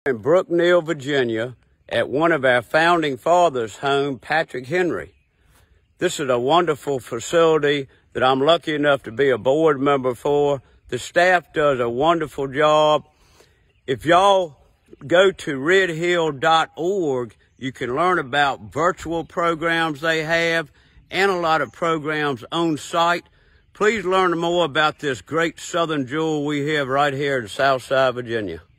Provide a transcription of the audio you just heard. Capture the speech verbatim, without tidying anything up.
In Brookneal, Virginia, at one of our founding fathers' home, Patrick Henry. This is a wonderful facility that I'm lucky enough to be a board member for. The staff does a wonderful job. If y'all go to red hill dot org, you can learn about virtual programs they have and a lot of programs on site. Please learn more about this great southern jewel we have right here in Southside Virginia.